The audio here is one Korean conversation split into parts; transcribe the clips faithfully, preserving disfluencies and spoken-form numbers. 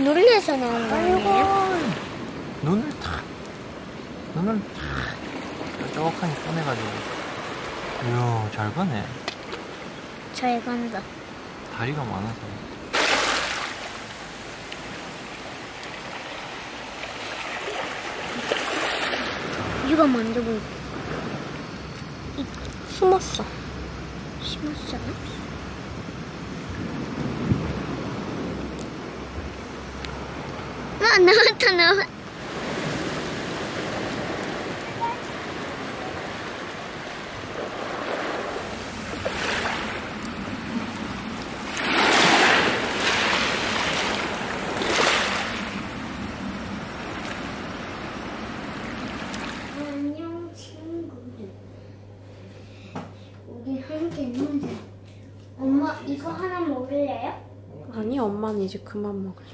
놀래서 나온 거 아니에요? 눈을 탁 눈을 탁 뾰족하게 꺼내가지고. 이야, 잘 가네. 잘 간다. 다리가 많아서. 이거 만들고 있... 숨었어. 숨었어? 아, 나왔다, 나왔다. 안녕, 친구들. 우리 함께 놀자. 엄마, 이거 하나 먹을래요? 아니, 엄마는 이제 그만 먹을래.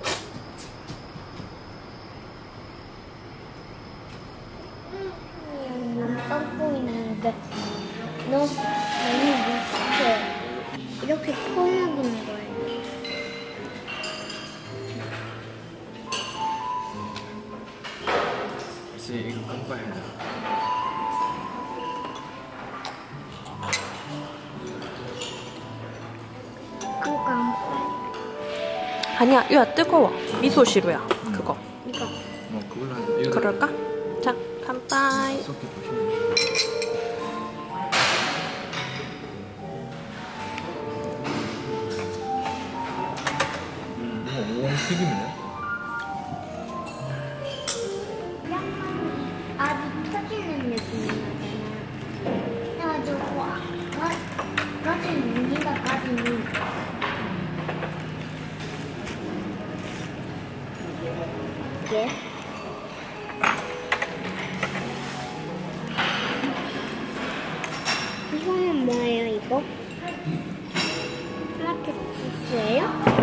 눈빵 보이는데 너무 너무 무섭게 이렇게 포용하는 거예요. 이제 이거 깜빡해야 돼. 깜깜. 아니야, 야, 뜨거워. 미소시루야, 응. 그거. 이거. 어, 그걸로 하자. 그럴까? 자, 깜빡이. 섞여 보시면. 음, 이거 오공 튀김이네. 아주 터지는 느낌이 나잖아. 그래가지고 아, 터진 무늬가까지는 이게 이거는 뭐예요, 이거? 토마토 소스예요?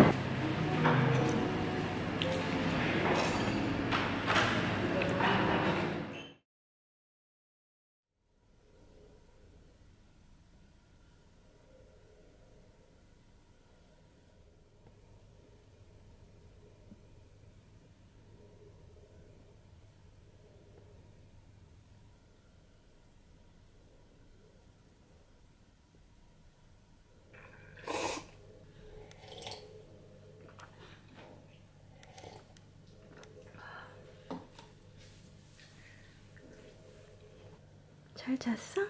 잘 잤어?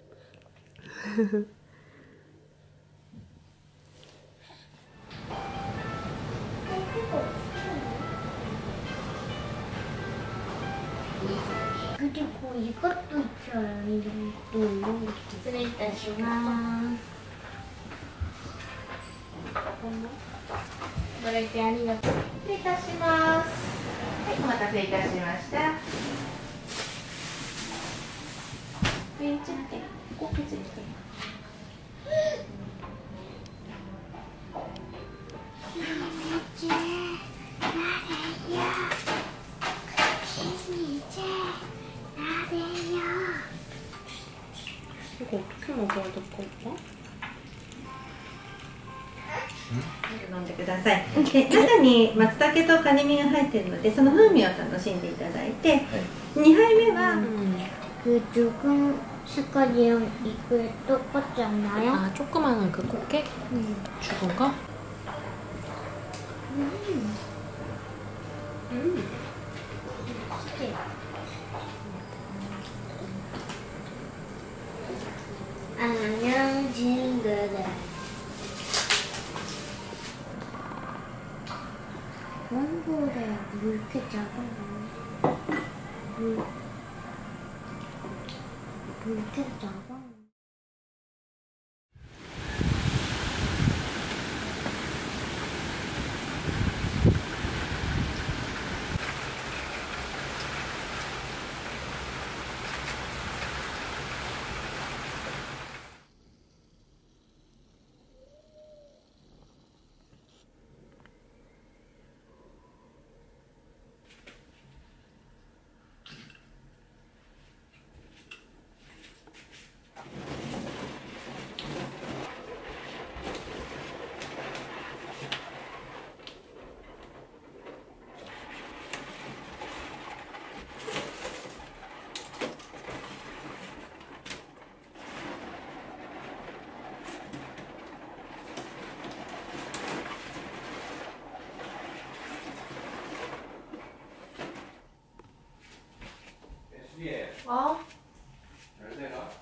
그리고 이것도 있어요. 이것도 이런 것도. 쓰레기다시마. ご来店ありがとう。失礼いたします。はい、お待たせいたしました。ベンチってここ削って。 이거 어떻게 먹어야 될까, 오빠? 飲んでください。で中に松茸とカニ身が入っているので、その風味を楽しんでいただいて、にはいめは 그 조금 색깔이랑 이게 똑같지 않나요? 아, 조그마한 그 꽃게? 음. 죽은 거? 음. 음. 안녕 친구들. 원고래 왜 이렇게 작아? 물, 왜 이렇게 작아? 어? 잘 돼가.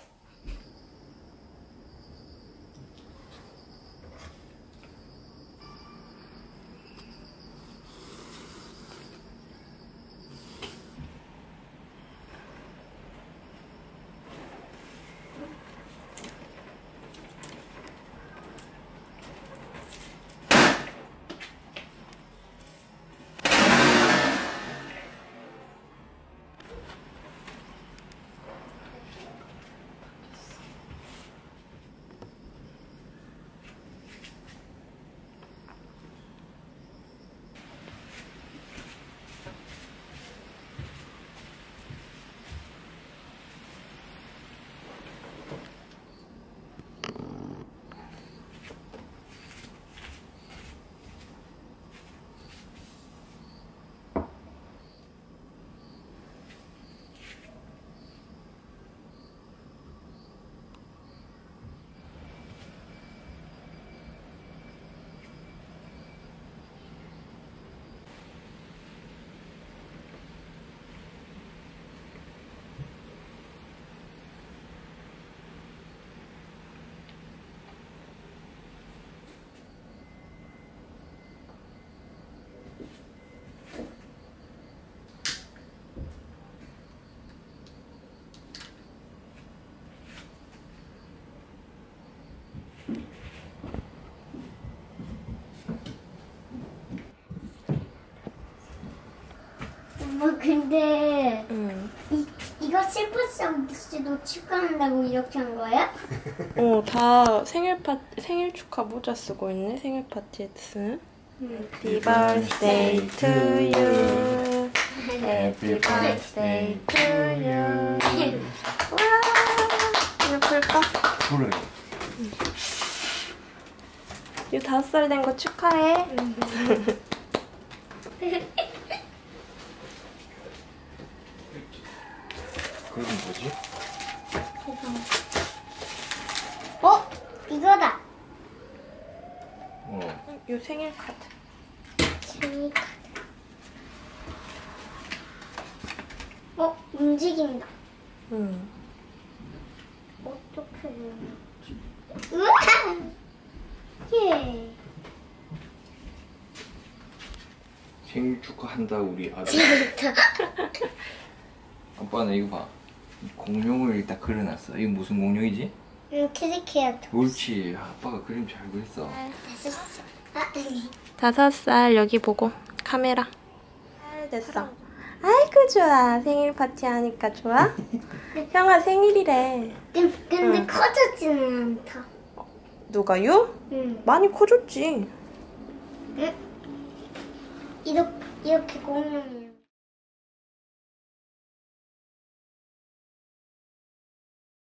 엄마 근데 응. 이, 이거 실버서비스도 축하한다고 이렇게 한 거야? 어, 다 생일 파 생일 축하 모자 쓰고 있네. 생일 파티에 쓰는. Happy birthday to you. Happy birthday to you. 와, 이거 볼까? 그래. 이 다섯 살 된 거 축하해. 그건 뭐지? 어? 이거다. 어. 이 생일 카드. 생일 카드. 어? 움직인다. 응. 어떻게 움직여? 우와! 예. 생일 축하한다 우리 아들. 재밌다. 아빠는 이거 봐. 이 공룡을 일단 그려놨어. 이거 무슨 공룡이지? 응, 키즈케어도. 옳지. 아빠가 그림 잘 그렸어. 다섯 살. 아, 아니. 다섯 살 여기 보고 카메라. 잘 됐어. 아이고 좋아. 생일 파티 하니까 좋아? 형아 생일이래. 근데, 근데 응. 커졌지는 않다. 누가요? 응. 많이 커졌지. 응? 이렇게, 이렇게 공룡이.